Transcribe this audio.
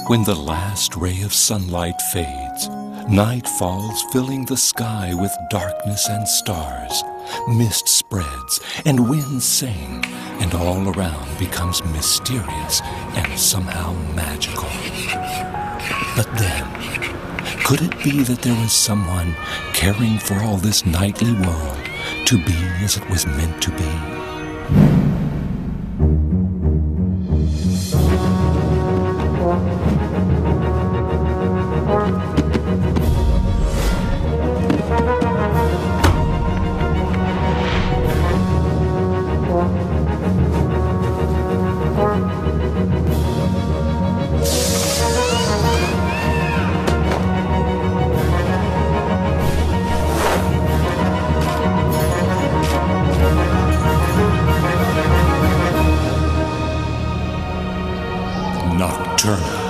When the last ray of sunlight fades, night falls, filling the sky with darkness and stars. Mist spreads and winds sing, and all around becomes mysterious and somehow magical. But then, could it be that there was someone caring for all this nightly world to be as it was meant to be? Nocturna.